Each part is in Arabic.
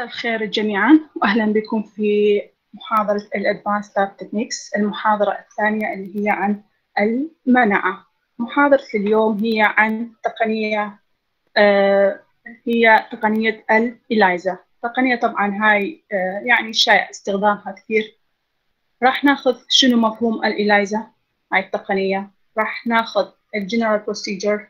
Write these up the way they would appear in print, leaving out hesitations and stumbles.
مساء الخير جميعا، وأهلا بكم في محاضرة الأدفانس لاب تكنيكس، المحاضرة الثانية اللي هي عن المناعة. محاضرة اليوم هي عن تقنية هي تقنية الإليزا. تقنية طبعا هاي يعني شائع استخدامها كثير. راح ناخذ شنو مفهوم الإليزا، هاي التقنية. راح ناخذ الجنرال بروسيجر،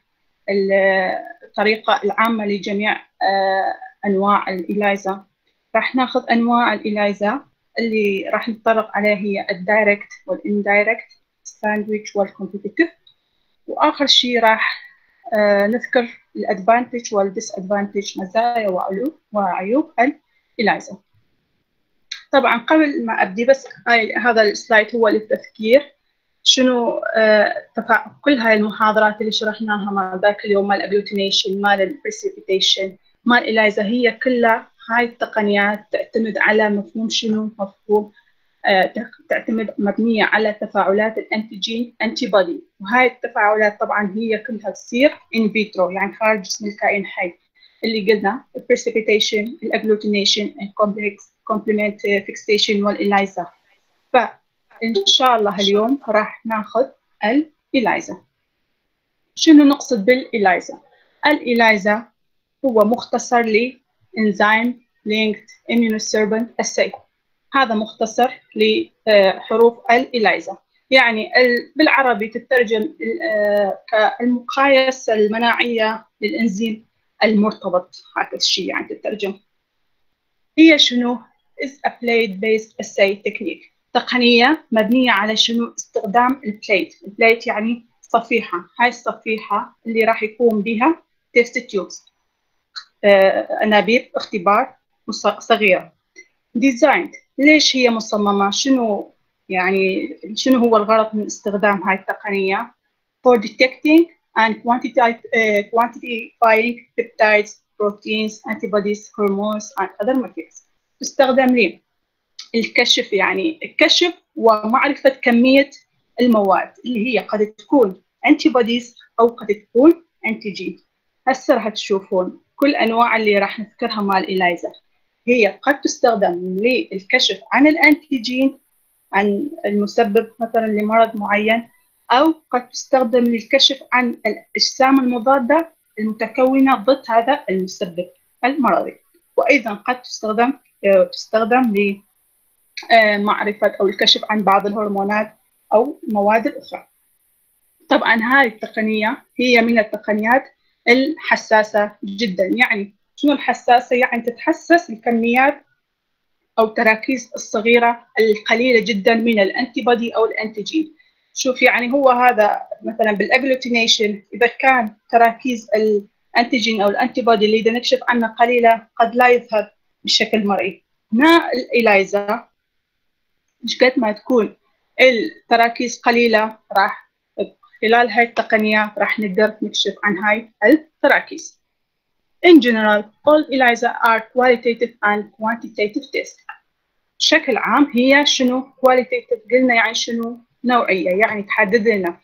الطريقة العامة لجميع أنواع الإليزا. راح ناخذ أنواع الإليزا اللي راح نتطرق عليها هي الدايركت والإندايركت، الساندويتش والكومبيتيتيف. وآخر شيء راح نذكر الأدفانتج والديسأدفانتج، مزايا وعيوب الإليزا. طبعا قبل ما أبدي بس هذا السلايد هو للتذكير شنو كل هاي المحاضرات اللي شرحناها مال ذاك اليوم، مال الأجلوتينيشن، مال البريسيبيتيشن، مال الإليزا، هي كلها هاي التقنيات تعتمد على مفهوم شنو مفهوم تعتمد مبنية على تفاعلات الأنتيجين أنتي بودي. وهاي التفاعلات طبعا هي كلها تصير إن فيترو، يعني خارج جسم الكائن الحي، اللي قلنا البريسيبيتيشن، الأجلوتينيشن، الكومبلكس كومبلمنت فيكسيشن والإليزا. فإن شاء الله اليوم راح ناخذ الإليزا. شنو نقصد بالإليزا؟ الإليزا هو مختصر لإنزيم لينكد immunosorbent assay. هذا مختصر لحروف الإليزا، يعني بالعربي تترجم كالمقايسة المناعية للإنزيم المرتبط، هذا الشيء يعني تترجم. هي شنو؟ is a plate-based assay technique، تقنية مبنية على شنو؟ استخدام البليت. البليت يعني صفيحة، هاي الصفيحة اللي راح يقوم بها تيست تيوبس، أنابيب اختبار صغيرة. ديزايند، ليش هي مصممة؟ شنو يعني شنو هو الغرض من استخدام هاي التقنية؟ for detecting and quantifying peptides, proteins, antibodies, hormones and other materials. تستخدم للكشف، يعني الكشف ومعرفة كمية المواد اللي هي قد تكون antibodies أو قد تكون antigen. هسه راح تشوفون كل أنواع اللي راح نذكرها مال إليزا هي قد تستخدم للكشف عن الأنتيجين، عن المسبب مثلا لمرض معين، أو قد تستخدم للكشف عن الأجسام المضادة المتكونة ضد هذا المسبب المرضي. وأيضا قد تستخدم لمعرفة أو الكشف عن بعض الهرمونات أو المواد الأخرى. طبعا هذه التقنية هي من التقنيات الحساسة جدا. يعني شنو الحساسة؟ يعني تتحسس الكميات أو التراكيز الصغيرة القليلة جدا من الأنتيبودي أو الأنتيجين. شوف يعني هو هذا مثلا بالأجلوتينيشن، إذا كان تراكيز الأنتيجين أو الأنتيبودي اللي إذا نكشف عنه قليلة قد لا يظهر بشكل مرئي. هنا الإليزا مش قد ما تكون التراكيز قليلة، راح خلال هاي التقنية راح نقدر نكشف عن هاي التراكيز. In general, all ELISA are qualitative and quantitative tests. بشكل عام هي شنو qualitative؟ قلنا يعني شنو؟ نوعية، يعني تحدد لنا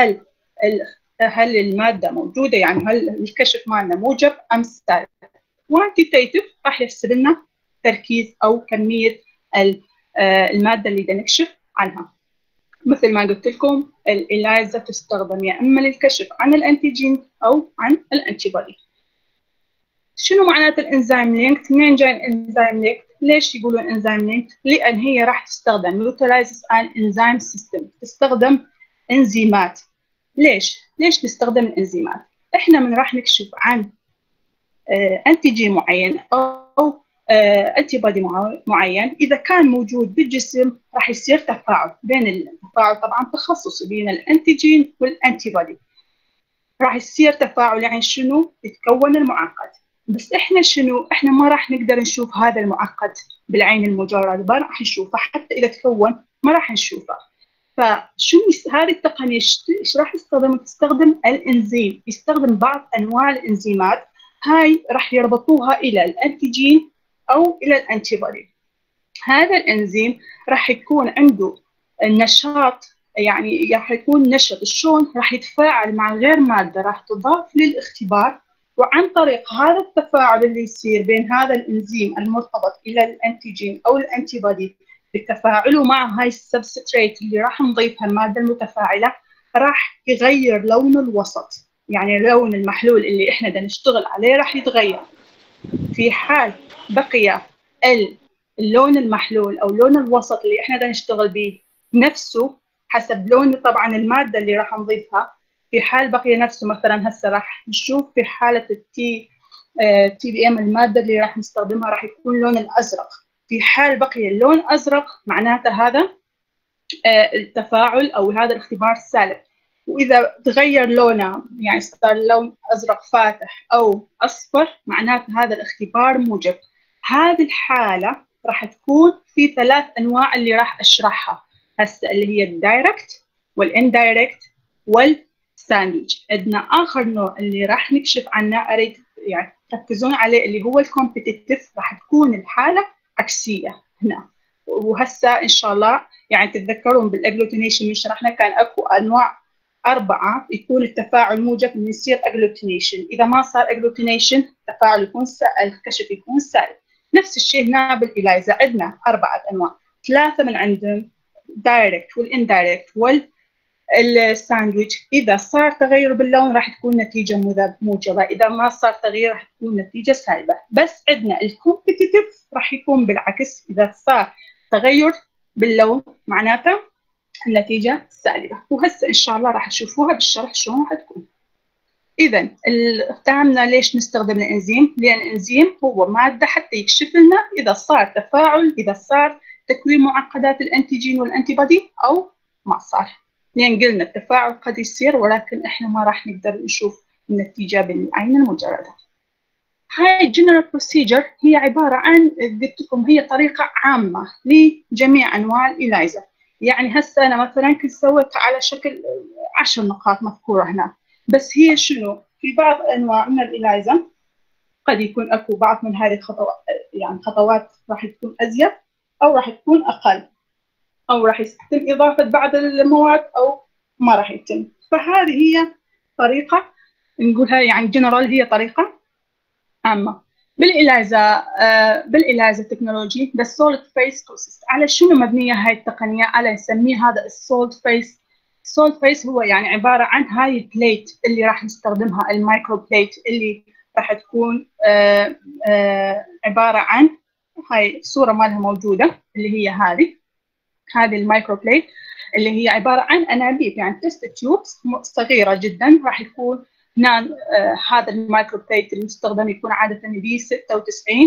هل المادة موجودة، يعني هل الكشف مالنا موجب أم سالب. quantitative راح يحسب لنا تركيز أو كمية المادة اللي بدنا نكشف عنها. مثل ما قلت لكم الإليزا تستخدم يا إما للكشف عن الأنتيجين أو عن الأنتيبودي. شنو معنات الانزيم لينك؟ منين جاي الانزيم لينك؟ ليش يقولون انزيم لينك؟ لان هي راح تستخدم يوتيلايزز ان انزيم سيستم، تستخدم انزيمات. ليش نستخدم الانزيمات؟ احنا من راح نكشف عن انتيجين معين او انتي بودي معين، اذا كان موجود بالجسم راح يصير تفاعل بين التفاعل طبعا تخصصي بين الانتيجين والانتي بودي. راح يصير تفاعل، يعني شنو؟ يتكون المعقد. بس احنا ما راح نقدر نشوف هذا المعقد بالعين المجرد، ما راح نشوفه، حتى اذا تكون ما راح نشوفه. فشنو هذه التقنيه ايش راح تستخدم الانزيم، يستخدم بعض انواع الانزيمات، هاي راح يربطوها الى الانتيجين او الى الانتيبودي. هذا الانزيم راح يكون عنده النشاط، يعني راح يكون نشط. شلون؟ راح يتفاعل مع غير ماده راح تضاف للاختبار وعن طريق هذا التفاعل اللي يصير بين هذا الانزيم المرتبط الى الانتيجين او الانتي بودي بتفاعله مع هاي السبستريت اللي راح نضيفها الماده المتفاعله، راح يغير لون الوسط. يعني لون المحلول اللي احنا بدنا نشتغل عليه راح يتغير. في حال بقي اللون المحلول او لون الوسط اللي احنا بدنا نشتغل به نفسه حسب لون طبعا الماده اللي راح نضيفها، في حال بقي نفسه مثلا هسه راح نشوف في حاله التي بي ام الماده اللي راح نستخدمها راح يكون لون الازرق. في حال بقي اللون ازرق معناته هذا التفاعل او هذا الاختبار سالب. واذا تغير لونه يعني صار لون ازرق فاتح او اصفر معناته هذا الاختبار موجب. هذه الحاله راح تكون في 3 انواع اللي راح اشرحها هسه اللي هي الدايركت والاندايركت والساندويتش. عندنا اخر نوع اللي راح نكشف عنه اريد يعني تركزون عليه اللي هو الكومبيتيتيف. راح تكون الحاله عكسيه هنا. وهسه ان شاء الله يعني تتذكرون بالاجلوتينيشن اللي شرحنا كان اكو انواع 4 يكون التفاعل موجب من يصير اجلوتينيشن. اذا ما صار اجلوتينيشن التفاعل يكون الكشف يكون سالب. نفس الشيء هنا بالإلايزا عندنا 4 انواع، 3 من عندهم دايركت والاندايركت والساندويتش. اذا صار تغير باللون راح تكون نتيجه موجبه، اذا ما صار تغيير راح تكون نتيجه سالبه. بس عندنا الكومبيتيتيف راح يكون بالعكس، اذا صار تغير باللون معناته النتيجه سالبه. وهسه ان شاء الله راح تشوفوها بالشرح شلون راح تكون. اذا فهمنا ليش نستخدم الانزيم، لان الانزيم هو ماده حتى يكشف لنا اذا صار تفاعل، اذا صار تكوين معقدات الانتيجين والانتي بودي او ما صار. لان قلنا التفاعل قد يصير ولكن احنا ما راح نقدر نشوف النتيجه بالعين المجرده. هاي الجنرال بروسيجر هي عباره عن قلت لكم هي طريقه عامه لجميع انواع الإلايزا. يعني هسه انا مثلا كنت سويتها على شكل 10 نقاط مذكوره هنا، بس هي شنو؟ في بعض انواع من الإلايزا قد يكون اكو بعض من هذه الخطوات، يعني خطوات راح تكون ازيد او راح تكون اقل، او راح يتم اضافه بعض المواد او ما راح يتم. فهذه هي طريقه نقولها يعني جنرال، هي طريقه عامه. بالإلايزا تكنولوجي ذا سوليد فيس بروسيس. على شنو مبنيه هاي التقنيه؟ على نسميه هذا السوليد فيس. السوليد فيس هو يعني عباره عن هاي البليت اللي راح نستخدمها، المايكرو بليت اللي راح تكون عباره عن هاي الصوره مالها موجوده اللي هي هذه المايكرو بليت اللي هي عباره عن انابيب يعني تيست تيوبس صغيره جدا. راح يكون هنا هذا المايكرو بليت المستخدم يكون عاده ب 96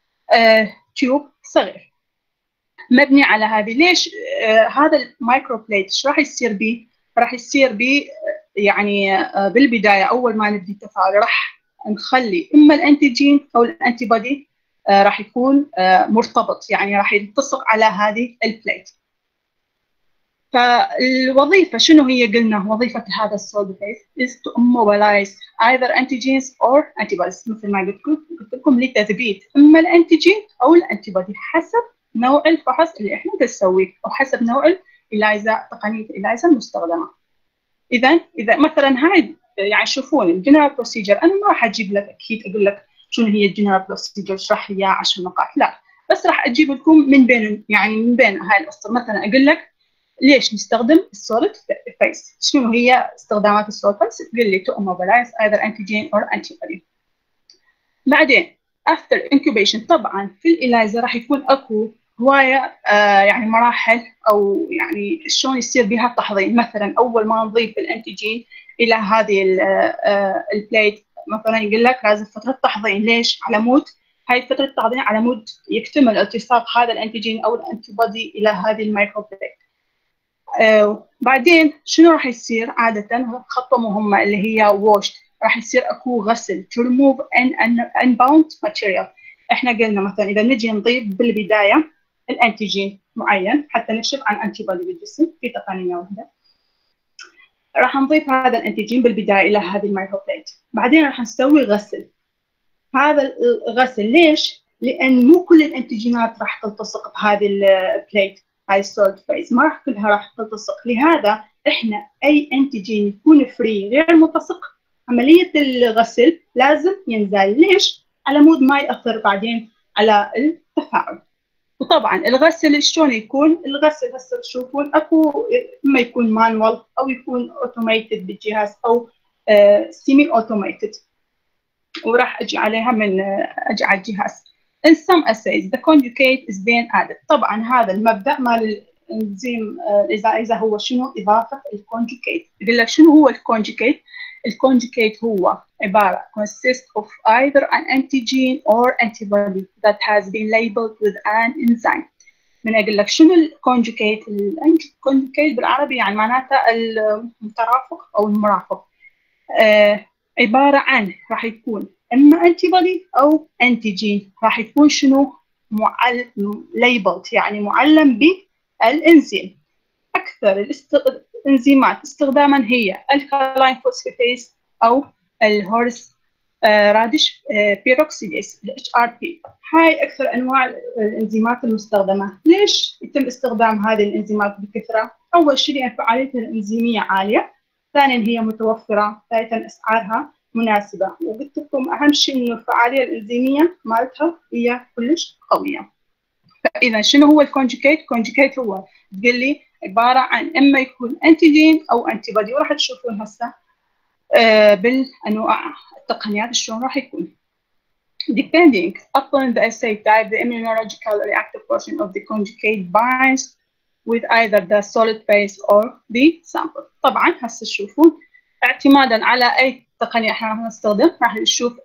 تيوب صغير مبني على هذه. ليش هذا المايكرو بليت ايش راح يصير به؟ راح يصير به يعني بالبدايه اول ما نبدي التفاعل راح نخلي اما الانتيجين او الانتي بودي راح يكون مرتبط، يعني راح يلتصق على هذه البليت. فالوظيفة شنو هي؟ قلنا وظيفة هذا السوليد فيس is to immobilize either antigens or antibodies. مثل ما قلت لكم لتثبيت اما الانتيجين او الانتي بودي حسب نوع الفحص اللي احنا نسويه او حسب نوع الإلايزا، تقنية الإلايزا المستخدمة. اذا مثلا هاي يعني شوفون الجنرال بروسيجر، انا ما راح اجيب لك اكيد اقول لك شنو هي الجنرال بروسيجر اشرح لي 10 نقاط، لا، بس راح اجيب لكم من بين هاي القصه. مثلا اقول لك ليش نستخدم السوليد فيس، شنو هي استخدامات السوليد فيس؟ تقول لي to immobilize either antigen or antibody. بعدين after incubation طبعا في الإلايزا راح يكون اكو هوايه يعني مراحل او يعني شلون يصير بها التحضير. مثلا اول ما نضيف الانتيجين الى هذه البليت مثلا يقول لك لازم فتره تحضير. ليش؟ على مود هاي فتره التحضير على مود يكتمل التصاق هذا الانتيجين او الانتي بودي الى هذه المايكرو بليت. بعدين شنو راح يصير عادة؟ خطوة مهمة اللي هي ووش. راح يصير اكو غسل to remove unbound material. احنا قلنا مثلا اذا نجي نضيف بالبداية الانتيجين معين حتى نكشف عن انتي بودي بالجسم في تقنية واحدة، راح نضيف هذا الانتيجين بالبداية الى هذه المايكرو بليت. بعدين راح نسوي غسل. هذا الغسل ليش؟ لان مو كل الانتيجينات راح تلتصق بهذه البليت، هاي السوليد فيس ما راح كلها راح تلتصق. لهذا احنا اي انتيجين يكون فري غير ملتصق عملية الغسل لازم ينزل. ليش؟ على مود ما يأثر بعدين على التفاعل. وطبعا الغسل شلون يكون؟ الغسل هسه تشوفون اكو اما يكون مانوال او يكون اوتوميتد بالجهاز او سيمي اوتوميتد، وراح اجي عليها من اجي على الجهاز. In some assays the conjugate is being added. طبعا هذا المبدأ مال الانزيم اذا هو شنو؟ اضافة الكونجوجيت. يقول لك شنو هو الكونجوجيت؟ الكونجوجيت هو عبارة consists of either an antigen or antibody that has been labeled with an enzyme. من أقول لك شنو الكونجوجيت؟ الكونجوجيت بالعربي يعني معناته المترافق أو المرافق. عبارة عن راح يكون إما antibody أو antigen. راح يكون شنو؟ labeled يعني معلم بالإنزيم. أكثر الإنزيمات استخداما هي الكالاين فوسفاتيز أو الهورس راديش بيروكسيديز HRP. هاي أكثر أنواع الإنزيمات المستخدمة. ليش يتم استخدام هذه الإنزيمات بكثرة؟ أول شيء لأن فعاليتها الإنزيمية عالية، ثانيا هي متوفرة، ثالثا أسعارها مناسبة، وقلت لكم أهم شيء إنه الفعالية الإنزيمية مالتها هي كلش قوية. فإذا شنو هو الكونجوجيت؟ الكونجوجيت هو تقول لي عبارة عن إما يكون أنتيجين أو أنتيبودي، وراح تشوفون هسه بالأنواع التقنيات شلون راح يكون. Depending upon the assay type, the immunological reactive portion of the conjugate binds with either the solid phase or the sample. طبعا هسه تشوفون اعتمادا على أي تقنية احنا راح نستخدم راح نشوف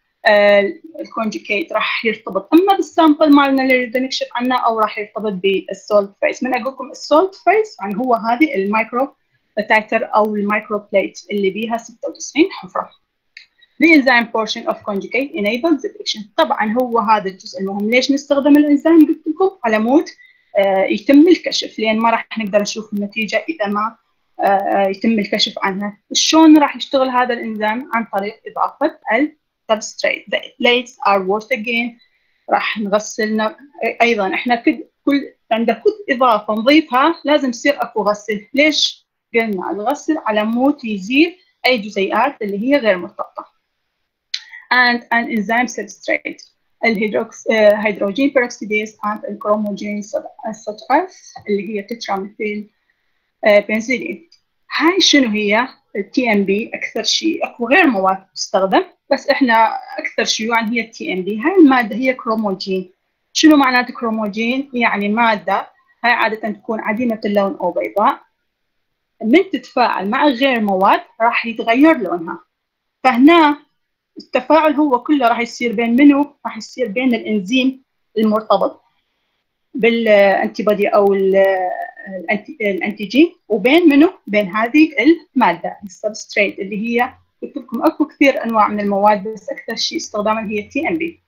الكونجوجيت راح يرتبط اما بالسامبل مالنا اللي نريد نكشف عنه او راح يرتبط بالسولت فيس. من اقول لكم السولت فيس يعني هو هذه المايكرو تايتر او المايكرو بليت اللي بيها 96 حفره. The enzyme portion of conjugate enables detection. طبعا هو هذا الجزء المهم. ليش نستخدم الانزيم؟ قلت لكم على مود يتم الكشف، لان ما راح نقدر نشوف النتيجه اذا ما يتم الكشف عنها. شلون راح يشتغل هذا الانزيم؟ عن طريق اضافه السبستريت. The plates are washed again. راح نغسلنا ايضا. احنا كل عند كل اضافه نضيفها لازم يصير اكو غسل. ليش؟ قلنا الغسل على مود يزيل اي جزيئات اللي هي غير مرتبطه. And an enzyme substrate الهيدروجين peroxidase and الكروموجين such as اللي هي تتراميثيل بنزيدين. هاي شنو هي؟ التي ام بي. اكثر شيء اكو غير مواد تستخدم بس احنا اكثر شيوعا هي التي ام بي. هاي الماده هي كروموجين. شنو معناته كروموجين؟ يعني ماده هاي عاده تكون عديمه اللون او بيضاء، من تتفاعل مع غير مواد راح يتغير لونها. فهنا التفاعل هو كله راح يصير بين منو؟ راح يصير بين الانزيم المرتبط بالانتيبودي او الانتيجين وبين منو؟ بين هذه الماده السبستريت اللي هي قلت لكم اكو كثير انواع من المواد بس اكثر شيء استخداما هي تي ام بي.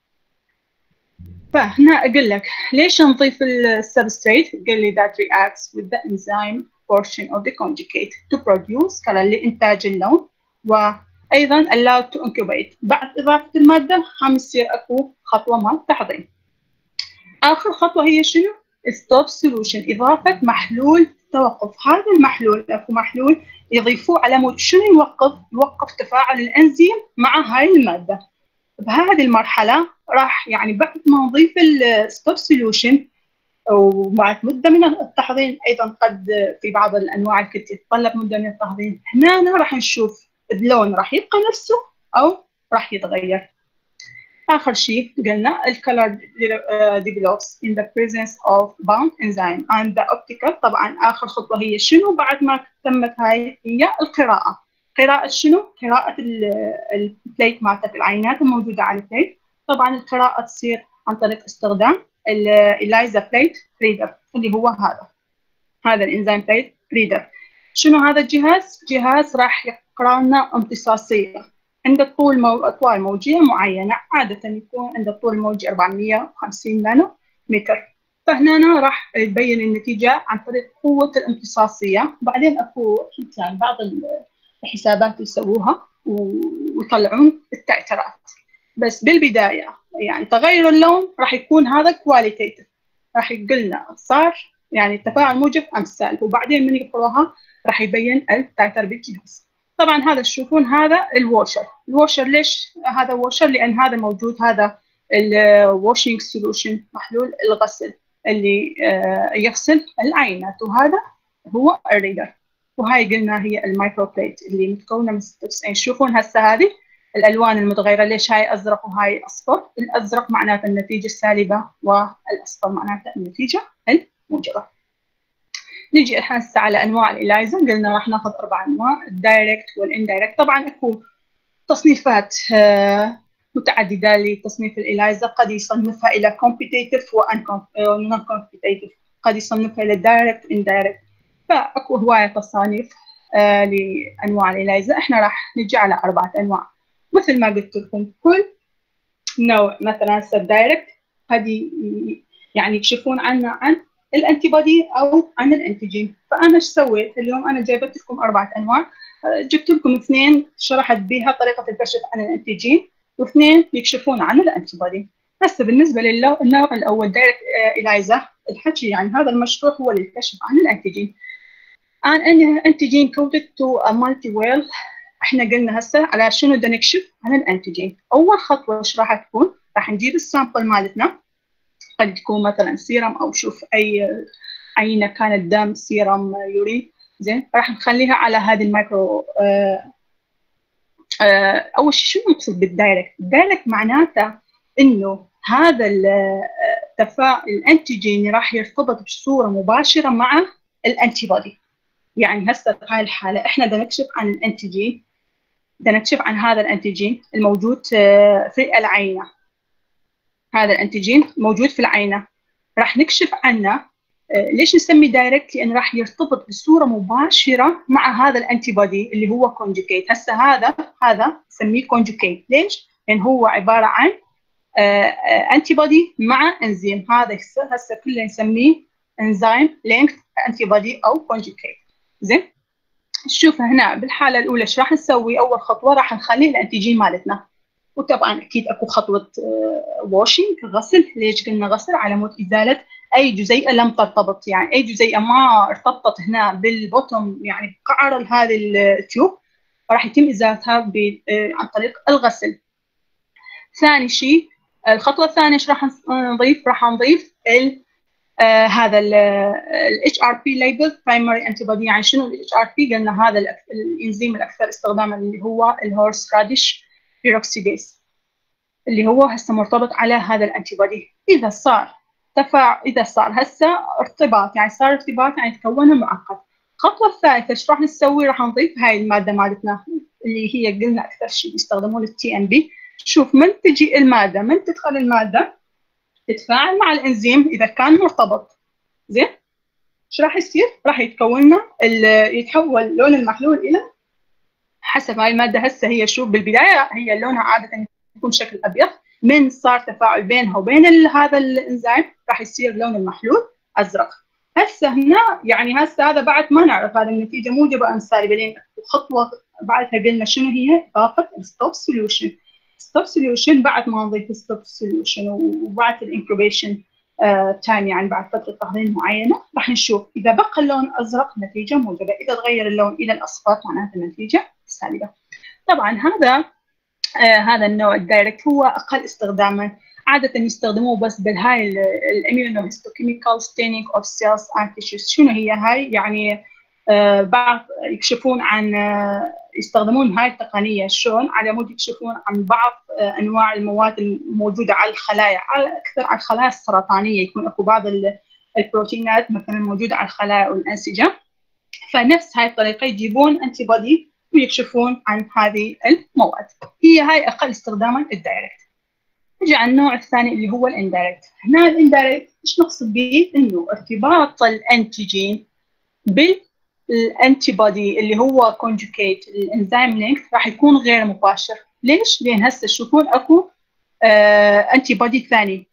فهنا اقول لك ليش نضيف السبستريت؟ قال لي that reacts with the enzyme portion of the conjugate to produce color لإنتاج اللون، وأيضا allowed to incubate. بعد إضافة المادة هم يصير أكو خطوة مال تحضير. آخر خطوة هي شنو؟ stop solution إضافة محلول توقف. هذا المحلول أكو محلول يضيفوه على مود شنو يوقف تفاعل الأنزيم مع هاي المادة. بهذه المرحلة راح يعني بعد ما نضيف الستوب سوليوشن وبعد مدة من التحضير، أيضا قد في بعض الأنواع اللي تتطلب مدة من التحضير، هنا راح نشوف اللون راح يبقى نفسه أو راح يتغير. آخر شيء قلنا الكلر develops in the presence of bound enzyme and the optical. طبعا آخر خطوة هي شنو بعد ما تمت هاي؟ هي القراءة. قراءة شنو؟ قراءة البليت مالتك، العينات الموجودة على البليت. طبعا القراءة تصير عن طريق استخدام الإلايزا بليت ريدر اللي هو هذا الإنزيم بليت ريدر. شنو هذا الجهاز؟ جهاز راح يقرأ لنا امتصاصية عند أطوال موجية معينة، عادة يكون عند الطول الموجي 450 نانو متر. فهنا راح يبين النتيجة عن طريق قوة الامتصاصية. بعدين أكو يعني بعض الحسابات يسووها ويطلعون التأثيرات، بس بالبداية يعني تغير اللون راح يكون هذا كواليتيتيف، راح يقولنا صار يعني التفاعل موجب أم سالب، وبعدين من يقراها راح يبين التأثير بالجهاز. طبعا هذا تشوفون هذا الواشر ليش هذا واشر؟ لان هذا موجود، هذا الواشنج سولوشن، محلول الغسل اللي يغسل العينات، وهذا هو الريدر. وهاي قلنا هي المايكرو بليت اللي متكونه من 96. تشوفون هسه هذه الالوان المتغيره، ليش هاي ازرق وهاي اصفر؟ الازرق معناته النتيجه السالبه والاصفر معناته النتيجه الموجبه. نجي الحين هسه على انواع الالايزر. قلنا راح ناخذ 4 انواع، الدايركت والاندايركت. طبعا اكو تصنيفات متعدده لتصنيف الالايزر، قد يصنفها الى كومبيتيتيف ونون كومبيتيتيف، قد يصنفها الى دايركت واندايركت، فاكو هوايه تصانيف لانواع الالايزر. احنا راح نجي على 4 انواع مثل ما قلت لكم. كل نوع مثلا هسه الدايركت قد يعني يكشفون عنه عن الانتي بودي او عن الانتيجين. فانا ايش سويت اليوم؟ انا جايبت لكم 4 انواع، جبت لكم 2 شرحت بها طريقه الكشف عن الانتيجين، و2 يكشفون عن الانتي بودي. هسه بالنسبه للنوع الاول دايركت الايزر، الحكي يعني هذا المشروع هو للكشف عن الانتيجين. ان انتيجين كودد تو ا مالتي ويل. احنا قلنا هسه على شنو بدنا نكشف عن الانتيجين. اول خطوه ايش راح تكون؟ راح نجيب السامبل مالتنا، قد تكون مثلا سيرم او شوف اي عينه كانت دم، سيرم، يورين، زين. راح نخليها على هذه المايكرو. اول شيء شنو نقصد بالدايركت؟ الدايركت معناته انه هذا التفاعل الانتيجين راح يرتبط بصوره مباشره مع الانتي بودي. يعني هسه في هاي الحاله احنا بدنا نكشف عن الانتيجين، بدنا نكشف عن هذا الانتيجين الموجود في العينه. هذا الانتيجين موجود في العينه، راح نكشف عنه. ليش نسمي دايركت؟ لان راح يرتبط بصوره مباشره مع هذا الانتي بودي اللي هو كونجوكيت. هسه هذا نسميه كونجوكيت. ليش؟ لان هو عباره عن انتي بودي مع انزيم. هذا هسه كله نسميه انزيم لينكد انتي بودي او كونجوكيت. زين، شوف هنا بالحاله الاولى ايش راح نسوي؟ اول خطوه راح نخلي الانتيجين مالتنا، وطبعا اكيد اكو خطوه واشنج، غسل. ليش قلنا غسل؟ على مود ازاله اي جزيئه لم ترتبط، يعني اي جزيئه ما ارتبطت هنا بالبوتوم، يعني بقعر هذه التيوب، راح يتم ازالتها عن طريق الغسل. ثاني شيء، الخطوه الثانيه ايش راح نضيف؟ راح نضيف هذا ال HRP label primary antibody. يعني شنو ال HRP؟ قلنا هذا الانزيم الاكثر استخداما اللي هو الهورس راديش بيروكسيديز، اللي هو هسه مرتبط على هذا الانتي بودي. اذا صار هسه ارتباط، يعني صار ارتباط، يعني تكون معقد. الخطوه الثالثه ايش راح نسوي؟ راح نضيف هاي الماده مالتنا اللي هي قلنا اكثر شيء يستخدمون التي ام بي. شوف من تجي الماده، من تدخل الماده تتفاعل مع الانزيم اذا كان مرتبط. زين، ايش راح يصير؟ راح يتكون لنا يتحول لون المحلول الى حسب هاي الماده. هسه هي شوف بالبدايه هي لونها عاده يكون شكل ابيض، من صار تفاعل بينها وبين هذا الانزيم راح يصير لون المحلول ازرق. هسه هنا يعني هسه هذا بعد ما نعرف هذا النتيجه موجبه ام سالبه، لان خطوه بعدها قلنا شنو هي؟ اضافه الستوب سوليوشن. ستوب سوليوشن بعد ما نضيف ستوب سوليوشن وبعد الانكوبيشن تايم، يعني بعد فتره تخزين معينه، راح نشوف اذا بقى اللون ازرق نتيجه موجبه، اذا تغير اللون الى الاصفر معناته النتيجه سالبه. طبعا هذا النوع الدايركت هو اقل استخداما، عاده يستخدموه بس بالهاي الاميونوهيستوكيميكال ستينينج اوف سيلز اند تيشوز. شنو هي هاي؟ يعني بعض يكشفون عن يستخدمون هاي التقنيه شلون؟ على مود يكشفون عن بعض انواع المواد الموجوده على الخلايا، اكثر على الخلايا السرطانيه. يكون اكو بعض البروتينات مثلا موجوده على الخلايا والانسجه، فنفس هاي الطريقه يجيبون انتي بودي ويكشفون عن هذه المواد. هي هاي اقل استخداما الدايركت. نجي على النوع الثاني اللي هو الاندايركت. هنا الاندايركت ايش نقصد به؟ انه ارتباط الانتيجين بالانتي بودي اللي هو كونجوكيت الانزيم لينك راح يكون غير مباشر. ليش؟ لان هسه تشوفون اكو انتي بودي ثاني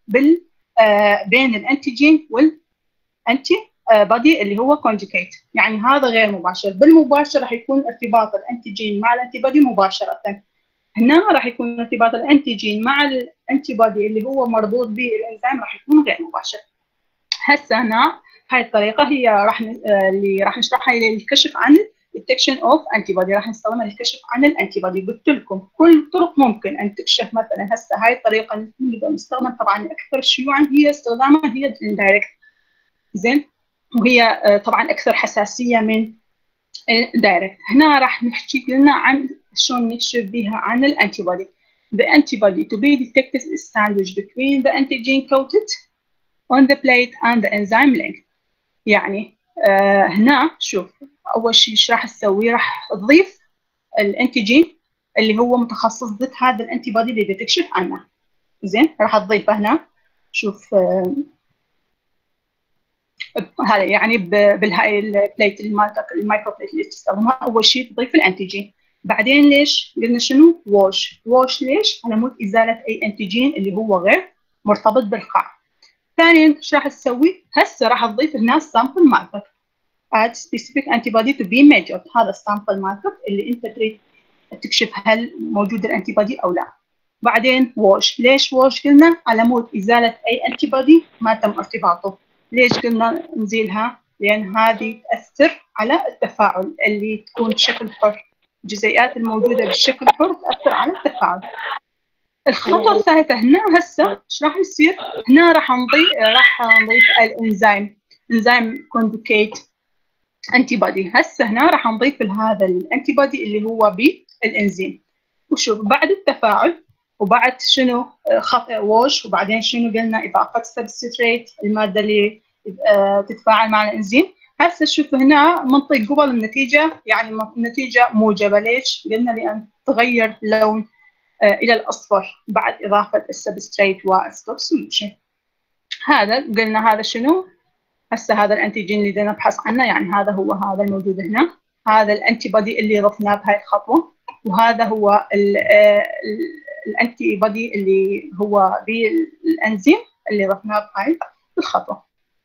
بين الانتيجين والانتي بودي اللي هو كونجوكيت، يعني هذا غير مباشر. بالمباشر راح يكون ارتباط الانتيجين مع الانتي بودي مباشره، هنا راح يكون ارتباط الانتيجين مع الانتي بودي اللي هو مربوط به الانزيم راح يكون غير مباشر. هسه هنا هاي الطريقه هي اللي راح نشرحها للكشف عن detection of antibody، راح نستخدمها للكشف عن الانتي بودي. قلت لكم كل طرق ممكن ان تكشف. مثلا هسه هاي الطريقه اللي نستخدم طبعا اكثر شيوعا هي استخدامها هي الاندايركت، زين، وهي طبعا اكثر حساسيه من الدايركت. هنا راح نحكي لنا عن شلون نكشف بها عن الانتي بودي. The antibody to be detected is sandwiched between the antigen coated on the plate and the enzyme link. يعني هنا شوف اول شيء ايش راح تسوي؟ راح تضيف الانتيجين اللي هو متخصص ضد هذا الانتي بودي اللي بتكشف عنه، زين، راح تضيفه هنا. شوف هذا يعني بالهاي البليت المايكرو بليت اللي تستخدمها، اول شيء تضيف الانتيجين، بعدين ليش قلنا شنو؟ ووش ليش؟ على مود ازاله اي انتيجين اللي هو غير مرتبط بالقاع. ثانيا ايش راح تسوي؟ هسه راح تضيف هنا سامبل ماركر add specific antibody to be measured. هذا السامبل ماركر اللي انت تريد تكشف هل موجود الانتي بودي او لا. بعدين ووش، ليش ووش قلنا؟ على مود ازاله اي انتي بودي ما تم ارتباطه. ليش قلنا نزيلها؟ لان هذه تاثر على التفاعل اللي تكون بشكل حر، الجزيئات الموجوده بشكل حر تاثر على التفاعل. الخطوه الثالثه هنا هسه ايش راح يصير؟ هنا راح نضيف الانزيم، انزيم كونجوجيت انتي بودي. هسه هنا راح نضيف لهذا الانتي بودي اللي هو بالانزيم. وشوف بعد التفاعل وبعد شنو ووش، وبعدين شنو قلنا؟ اضافه سبستريت، الماده اللي تتفاعل مع الانزيم. هسه شوف هنا منطق قبل النتيجه، يعني النتيجه موجبه. ليش؟ قلنا لان تغير اللون الى الاصفر بعد اضافه السبستريت والستوب سوليوشن. هذا قلنا هذا شنو؟ هسه هذا الانتيجين اللي بدنا نبحث عنه، يعني هذا هو هذا الموجود هنا، هذا الانتي بودي اللي ضفناه بهاي الخطوه، وهذا هو الانتي بودي اللي هو بالانزيم اللي ضفناه بهاي الخطوه.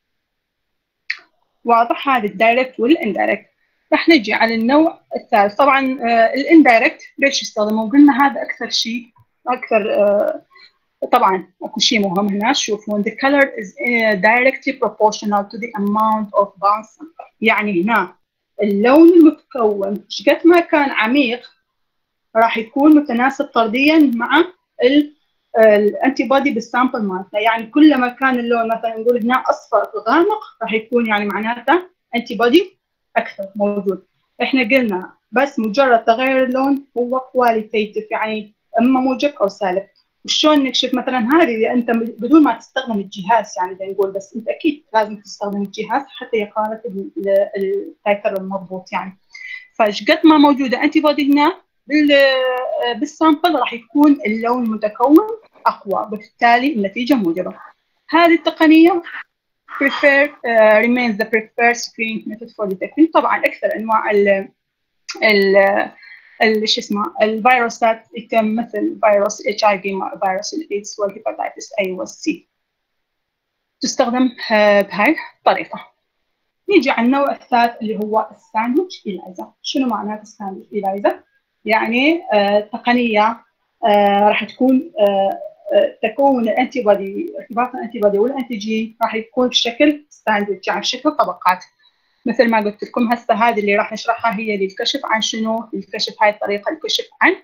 واضح هذا الدايركت والاندايركت. راح نجي على النوع الثالث. طبعا الاندايركت ليش يستخدمون؟ قلنا هذا اكثر شيء طبعا اكو شيء مهم هنا. شوفوا the color is directly proportional to the amount of bounce. يعني هنا اللون المتكون قد ما كان عميق راح يكون متناسب طرديا مع الانتي بودي بالسامبل مالته. يعني كلما كان اللون مثلا نقول هنا اصفر غامق راح يكون يعني معناته انتي بودي اكثر موجود. احنا قلنا بس مجرد تغير اللون هو كواليتيتيف، يعني اما موجب او سالب. وشلون نكشف مثلا هذه انت بدون ما تستخدم الجهاز؟ يعني بدنا نقول بس انت اكيد لازم تستخدم الجهاز حتى يقارن التايتر المضبوط يعني. فقد ما موجوده انتي بودي هنا بالسامبل راح يكون اللون المتكون اقوى، بالتالي النتيجه موجبه. هذه التقنيه remains the preferred screening method for detecting. طبعا اكثر انواع شو اسمه الفيروسات يتم مثل فيروس HIV، فيروس الايدز والهيباتيتس A والسي، تستخدم بهاي الطريقه. نيجي على النوع الثالث اللي هو الساندويتش إليزا. شنو معناته الساندويتش إليزا؟ يعني تقنيه راح تكون تكون الانتي بودي، ارتباط الانتي بودي والانتيجين راح يكون بشكل ساندويتش، يعني بشكل طبقات. مثل ما قلت لكم هسه هذه اللي راح نشرحها هي للكشف عن شنو؟ للكشف هاي الطريقه الكشف عن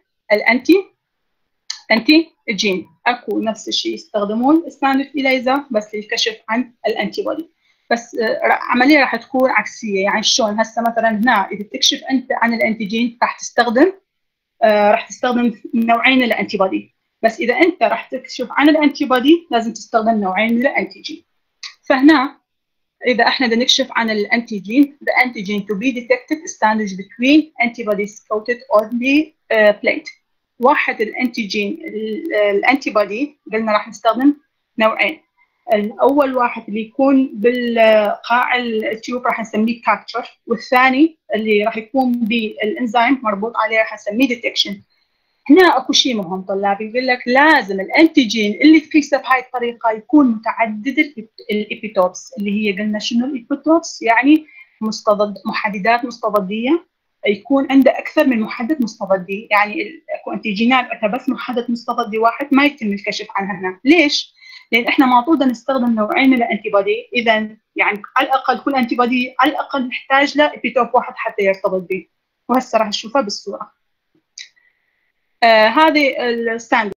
انتي جين. اكو نفس الشيء يستخدمون الساندويتش إليزا بس للكشف عن الانتي بودي، بس عمليه راح تكون عكسيه. يعني شلون؟ هسه مثلا هنا اذا تكشف انت عن الانتيجين راح تستخدم نوعين من الانتي بودي، بس اذا انت راح تكشف عن الانتي بودي لازم تستخدم نوعين من الانتيجين. فهنا إذا إحنا بدنا نكشف عن الأنتيجين، the antigen to be detected is sandwiched between antibodies coated on the plate. واحد الأنتيجين الأنتي بودي قلنا راح نستخدم نوعين. الأول واحد اللي يكون بالقاع التيوب راح نسميه capture، والثاني اللي راح يكون بالإنزيم مربوط عليه راح نسميه detection. هنا اكو شيء مهم طلابي، يقول لك لازم الانتيجين اللي تقيسه بهاي الطريقه يكون متعدد الابيتوبس. اللي هي قلنا شنو الابيتوبس؟ يعني محددات مستضديه، يكون عنده اكثر من محدد مستضدي. يعني اكو انتيجينات عندها بس محدد مستضدي واحد ما يتم الكشف عنها هنا. ليش؟ لان احنا معطونا نستخدم نوعين من الانتي بودي، اذا يعني على الاقل كل انتي بودي على الاقل نحتاج له ابيتوب واحد حتى يرتبط به، وهسه راح نشوفها بالصوره. هذه الستاندرد